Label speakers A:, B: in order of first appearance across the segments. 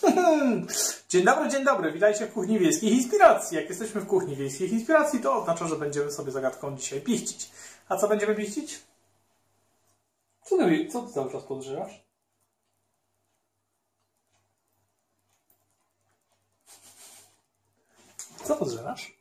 A: Dzień dobry, witajcie w Kuchni Wiejskich Inspiracji. Jak jesteśmy w Kuchni Wiejskich Inspiracji, to oznacza, że będziemy sobie zagadką dzisiaj piścić. A co będziemy piścić? Co ty cały czas podżywasz? Co podżywasz?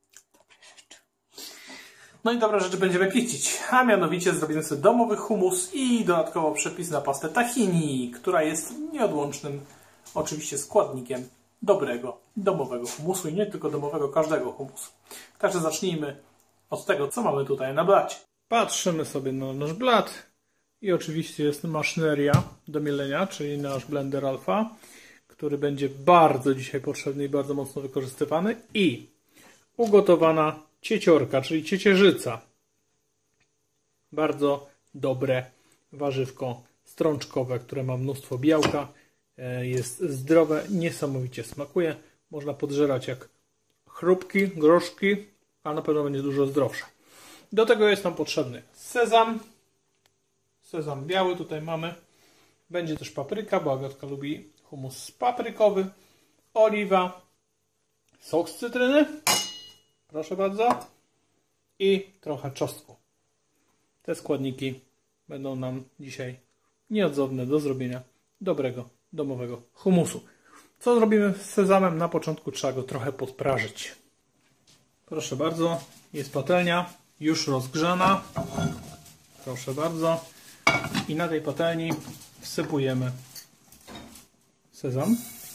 A: No i dobre rzeczy będziemy piścić, a mianowicie zrobimy sobie domowy hummus i dodatkowo przepis na pastę tahini, która jest nieodłącznym oczywiście składnikiem dobrego, domowego hummusu i nie tylko domowego, każdego hummusu. Także zacznijmy od tego, co mamy tutaj na blacie. Patrzymy sobie na nasz blat i oczywiście jest maszyneria do mielenia, czyli nasz blender alfa, który będzie bardzo dzisiaj potrzebny i bardzo mocno wykorzystywany, i ugotowana cieciorka, czyli ciecierzyca. Bardzo dobre warzywko strączkowe, które ma mnóstwo białka. Jest zdrowe, niesamowicie smakuje. Można podżerać jak chrupki, groszki, a na pewno będzie dużo zdrowsze. Do tego jest nam potrzebny sezam. Sezam biały tutaj mamy. Będzie też papryka, bo Agatka lubi hummus paprykowy. Oliwa. Sok z cytryny. Proszę bardzo. I trochę czosnku. Te składniki będą nam dzisiaj nieodzowne do zrobienia dobrego, domowego hummusu. Co zrobimy z sezamem? Na początku trzeba go trochę podprażyć. Proszę bardzo. Jest patelnia już rozgrzana. Proszę bardzo. I na tej patelni wsypujemy sezam.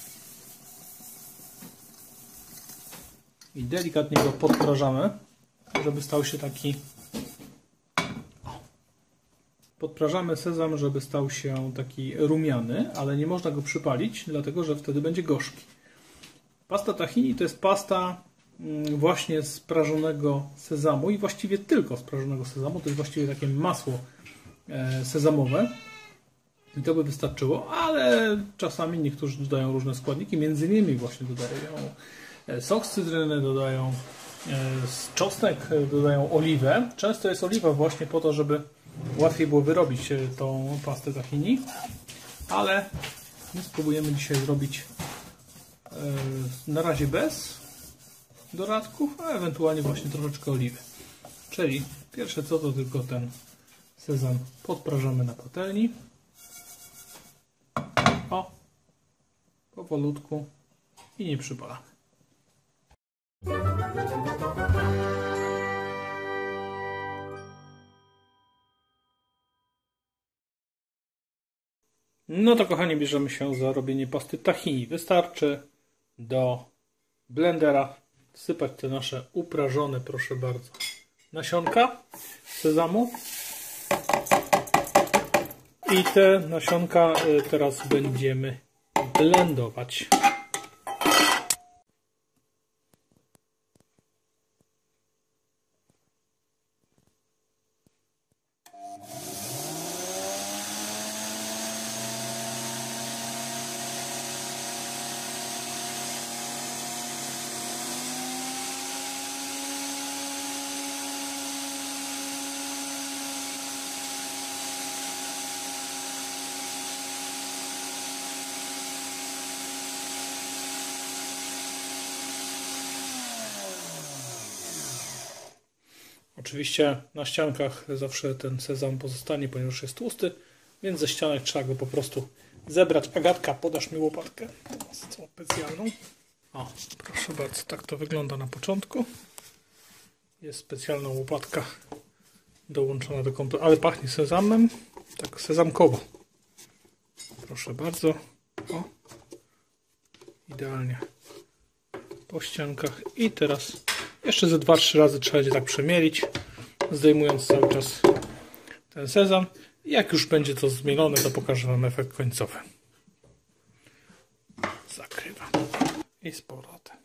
A: I delikatnie go podprażamy, żeby stał się taki... Podprażamy sezam, żeby stał się taki rumiany, ale nie można go przypalić, dlatego że wtedy będzie gorzki. Pasta tahini to jest pasta właśnie z prażonego sezamu i właściwie tylko z prażonego sezamu. To jest właściwie takie masło sezamowe. I to by wystarczyło, ale czasami niektórzy dodają różne składniki, między innymi właśnie dodają sok z cytryny, dodają czosnek, dodają oliwę. Często jest oliwa właśnie po to, żeby łatwiej było wyrobić tą pastę tahini, ale my spróbujemy dzisiaj zrobić na razie bez dodatków, a ewentualnie właśnie troszeczkę oliwy. Czyli pierwsze co, to tylko ten sezam podprażamy na patelni. O, powolutku i nie przypalamy. No to kochani, bierzemy się za robienie pasty tahini. Wystarczy do blendera wsypać te nasze uprażone, proszę bardzo, nasionka sezamu. I te nasionka teraz będziemy blendować. Oczywiście na ściankach zawsze ten sezam pozostanie, ponieważ jest tłusty, więc ze ścianek trzeba go po prostu zebrać. Agatka, podasz mi łopatkę specjalną. O, proszę bardzo, tak to wygląda na początku. Jest specjalna łopatka dołączona do kompletu, ale pachnie sezamem, tak sezamkowo. Proszę bardzo. O, idealnie po ściankach. I teraz jeszcze ze 2-3 razy trzeba będzie tak przemielić, zdejmując cały czas ten sezam. Jak już będzie to zmielone, to pokażę Wam efekt końcowy. Zakrywam i z powrotem.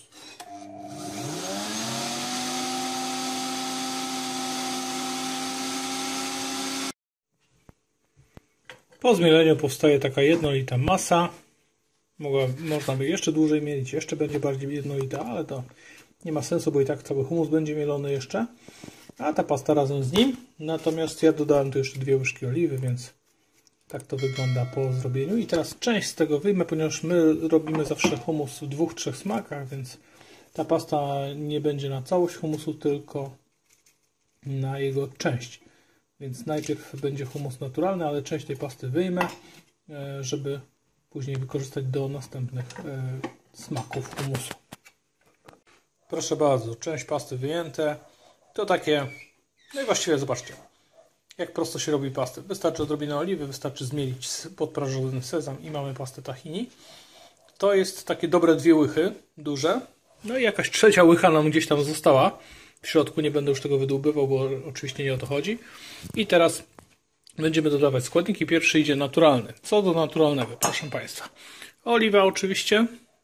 A: Po zmieleniu powstaje taka jednolita masa. Można by jeszcze dłużej mielić, jeszcze będzie bardziej jednolita, ale to nie ma sensu, bo i tak cały hummus będzie mielony jeszcze. A ta pasta razem z nim. Natomiast ja dodałem tu jeszcze 2 łyżki oliwy, więc Tak to wygląda po zrobieniu. I teraz część z tego wyjmę, ponieważ my robimy zawsze humus w 2-3 smakach, więc ta pasta nie będzie na całość humusu, tylko na jego część. Więc najpierw będzie humus naturalny, ale część tej pasty wyjmę, żeby później wykorzystać do następnych smaków humusu. Proszę bardzo, część pasty wyjęte. To takie, no i właściwie zobaczcie, jak prosto się robi pastę. Wystarczy odrobinę oliwy, wystarczy zmielić podprażony sezam i mamy pastę tahini. To jest takie dobre 2 łychy, duże. No i jakaś trzecia łycha nam gdzieś tam została. W środku nie będę już tego wydłubywał, bo oczywiście nie o to chodzi. I teraz będziemy dodawać składniki. Pierwszy idzie naturalny. Co do naturalnego, proszę Państwa. Oliwa oczywiście.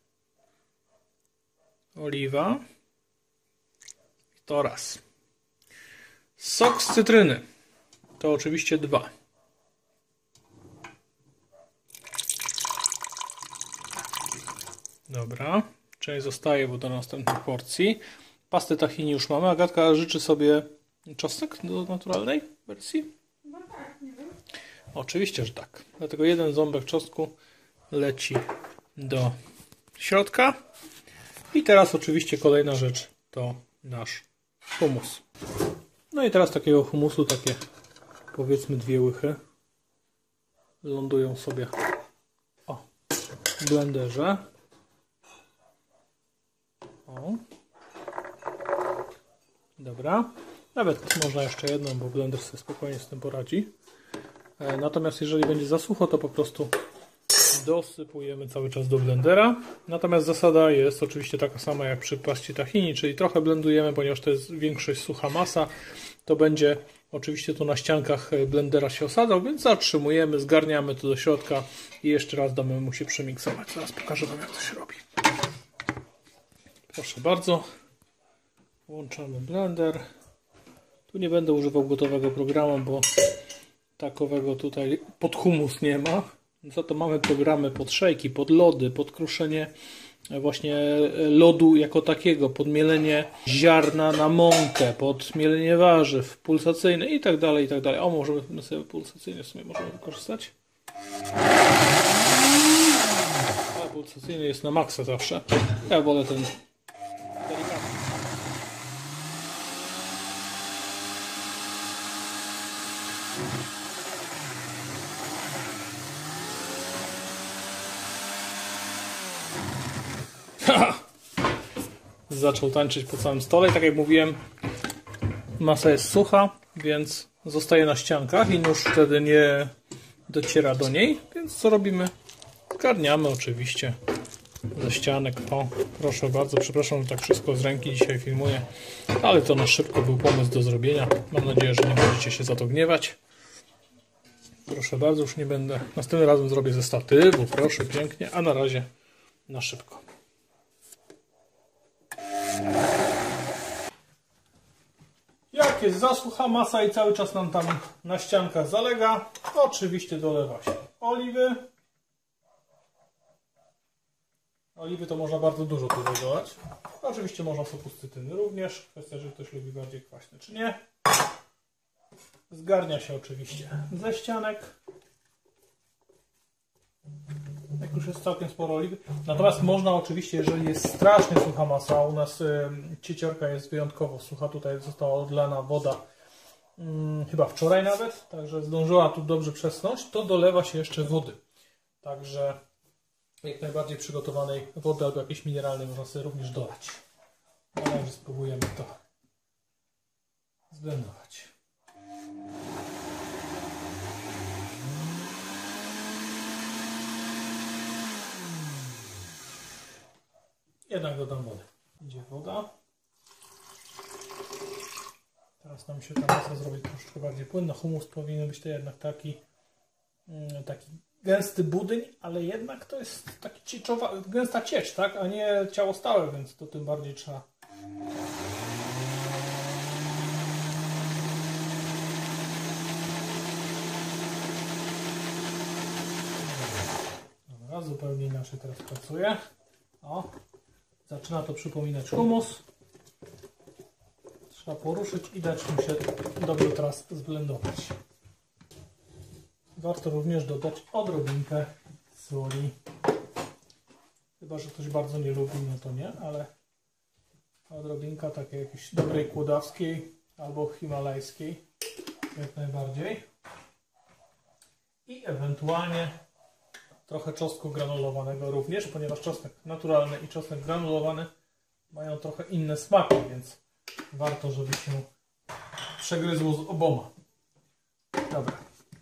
A: Oliwa. To raz. Sok z cytryny. To oczywiście 2. Dobra. Część zostaje, bo do następnej porcji. Pasty tahini już mamy. Agatka życzy sobie czosnek do naturalnej wersji?
B: No tak, nie wiem.
A: Oczywiście, że tak. Dlatego 1 ząbek czosnku leci do środka. I teraz oczywiście kolejna rzecz to nasz humus. No i teraz takiego humusu, takie powiedzmy 2 łychy lądują sobie w blenderze. O. Dobra. Nawet można jeszcze jedną, bo blender sobie spokojnie z tym poradzi. Natomiast jeżeli będzie za sucho, to po prostu dosypujemy cały czas do blendera. Natomiast zasada jest oczywiście taka sama jak przy paście tahini, czyli trochę blendujemy, ponieważ to jest większość sucha masa. To będzie oczywiście tu na ściankach blendera się osadzał, więc zatrzymujemy, zgarniamy to do środka i jeszcze raz damy mu się przemiksować. Zaraz pokażę Wam, jak to się robi. Proszę bardzo. Włączamy blender. Tu nie będę używał gotowego programu, bo takowego tutaj pod humus nie ma. Za to mamy programy pod szejki, pod lody, pod kruszenie właśnie lodu jako takiego, pod mielenie ziarna na mąkę, pod mielenie warzyw, pulsacyjne i tak dalej, i tak dalej. O, możemy sobie pulsacyjnie w sumie możemy wykorzystać. A pulsacyjny jest na maksa zawsze. Ja wolę ten delikatny. Zaczął tańczyć po całym stole i tak jak mówiłem, masa jest sucha, więc zostaje na ściankach i nóż wtedy nie dociera do niej, więc co robimy? Zgarniamy oczywiście ze ścianek. O, proszę bardzo, przepraszam, że tak wszystko z ręki dzisiaj filmuję, ale to na szybko był pomysł do zrobienia. Mam nadzieję, że nie będziecie się za to gniewać. Proszę bardzo, już nie będę. Następnym razem zrobię ze statywu, proszę, pięknie, a na razie na szybko. Jak jest zasucha masa i cały czas nam tam na ściankach zalega, to oczywiście dolewa się oliwy. Oliwy to można bardzo dużo tu dodać. Oczywiście można soku z cytryny również. Kwestia, że ktoś lubi bardziej kwaśne czy nie. Zgarnia się oczywiście ze ścianek. Jak już jest całkiem sporo oliwy. Natomiast można oczywiście, jeżeli jest strasznie sucha masa, u nas cieciorka jest wyjątkowo sucha, tutaj została odlana woda chyba wczoraj nawet, także zdążyła tu dobrze przesnąć, to dolewa się jeszcze wody. Także jak najbardziej przygotowanej wody albo jakiejś mineralnej można sobie również dolać. Na razie spróbujemy to zblendować. Jednak dodam wodę. Idzie woda. Teraz nam się ta masa zrobi troszeczkę bardziej płynna. Humus powinien być to jednak taki gęsty budyń, ale jednak to jest taki gęsta ciecz, tak? A nie ciało stałe, więc to tym bardziej trzeba. Dobra, zupełnie inaczej teraz pracuje. O, zaczyna to przypominać humus. Trzeba poruszyć i dać mu się dobrze teraz zblendować. warto również dodać odrobinkę soli. Chyba że ktoś bardzo nie lubi, no to nie, ale odrobinka takiej jakiejś dobrej kłodawskiej albo himalajskiej, jak najbardziej. I ewentualnie trochę czosnku granulowanego również, ponieważ czosnek naturalny i czosnek granulowany mają trochę inne smaki, więc warto, żeby się przegryzło z oboma. Dobra.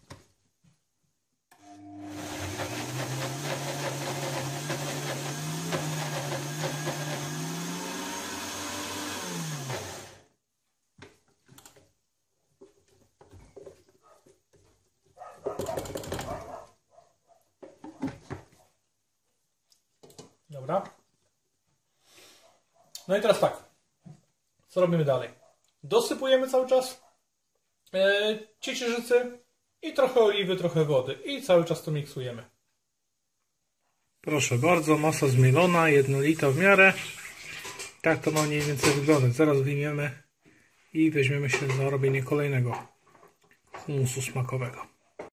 A: Dobra. No i teraz tak. Co robimy dalej? Dosypujemy cały czas ciecierzycy i trochę oliwy, trochę wody. I cały czas to miksujemy. Proszę bardzo, masa zmielona, jednolita w miarę. Tak to ma mniej więcej wyglądać. Zaraz wyjmiemy i weźmiemy się za robienie kolejnego humusu smakowego.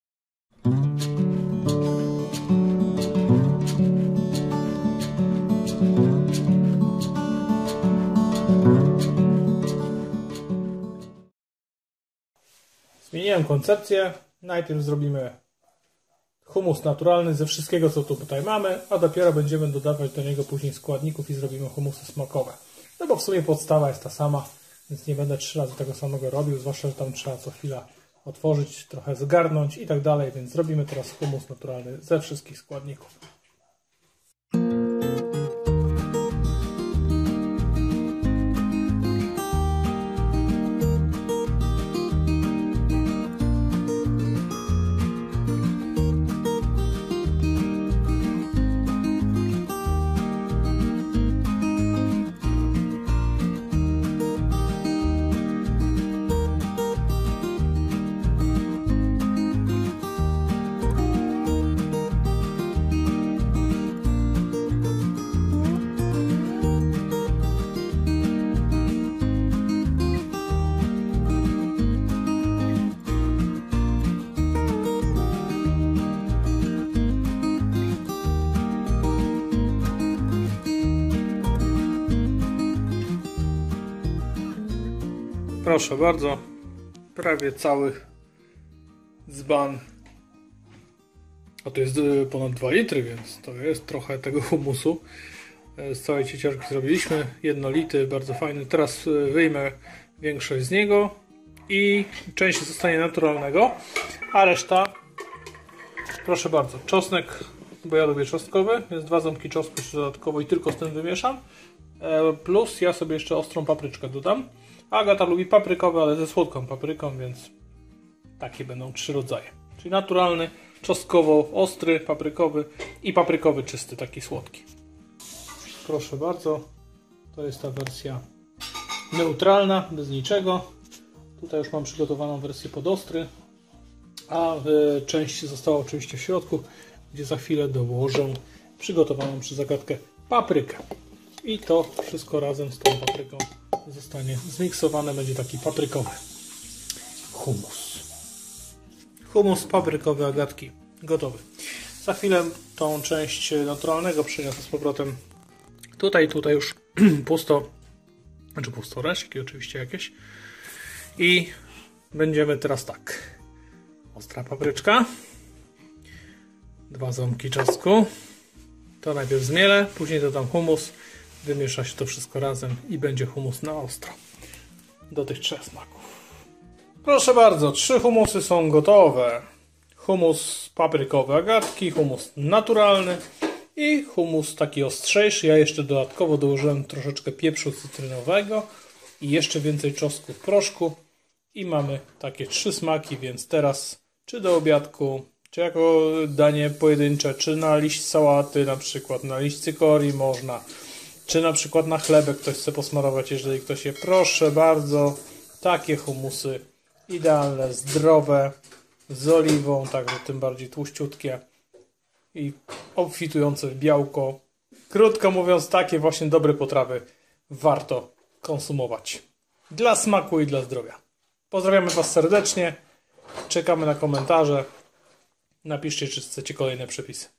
A: Zmieniłem koncepcję. Najpierw zrobimy humus naturalny ze wszystkiego, co tu tutaj mamy, a dopiero będziemy dodawać do niego później składników i zrobimy humusy smakowe. No bo w sumie podstawa jest ta sama, więc nie będę 3 razy tego samego robił, zwłaszcza, że tam trzeba co chwila otworzyć, trochę zgarnąć i tak dalej, więc zrobimy teraz humus naturalny ze wszystkich składników. Proszę bardzo, prawie cały dzban, a to jest ponad 2 litry, więc to jest trochę tego humusu. Z całej ciecierki zrobiliśmy, jednolity, bardzo fajny. Teraz wyjmę większość z niego i część zostanie naturalnego, a reszta, proszę bardzo, czosnek, bo ja lubię czosnkowy, więc 2 ząbki czosnku jeszcze dodatkowo i tylko z tym wymieszam, plus ja sobie jeszcze ostrą papryczkę dodam. Agata lubi paprykowy, ale ze słodką papryką, więc takie będą 3 rodzaje. Czyli naturalny, czosnkowo-ostry, paprykowy i paprykowy czysty, taki słodki. Proszę bardzo, to jest ta wersja neutralna, bez niczego. Tutaj już mam przygotowaną wersję pod ostry, a część została oczywiście w środku, gdzie za chwilę dołożę przygotowaną przez Agatkę paprykę. I to wszystko razem z tą papryką zostanie zmiksowane, będzie taki paprykowy humus. Humus paprykowy Agatki gotowy. Za chwilę tą część naturalnego przeniosę z powrotem tutaj już pusto, znaczy pusto resztki oczywiście jakieś. I będziemy teraz tak. Ostra papryczka, 2 ząbki czosnku. To najpierw zmielę, później dodam humus. Wymiesza się to wszystko razem i będzie humus na ostro. Do tych 3 smaków. Proszę bardzo, 3 humusy są gotowe. Humus paprykowy Agatki, humus naturalny i humus taki ostrzejszy. Ja jeszcze dodatkowo dołożyłem troszeczkę pieprzu cytrynowego i jeszcze więcej czosnku w proszku. I mamy takie 3 smaki, więc teraz czy do obiadku, czy jako danie pojedyncze, czy na liść sałaty, na przykład na liść cykorii można, czy na przykład na chlebek ktoś chce posmarować, jeżeli ktoś je. Proszę bardzo, takie humusy idealne, zdrowe, z oliwą, także tym bardziej tłuściutkie i obfitujące w białko. Krótko mówiąc, takie właśnie dobre potrawy warto konsumować. Dla smaku i dla zdrowia. Pozdrawiamy Was serdecznie, czekamy na komentarze Napiszcie, czy chcecie kolejne przepisy.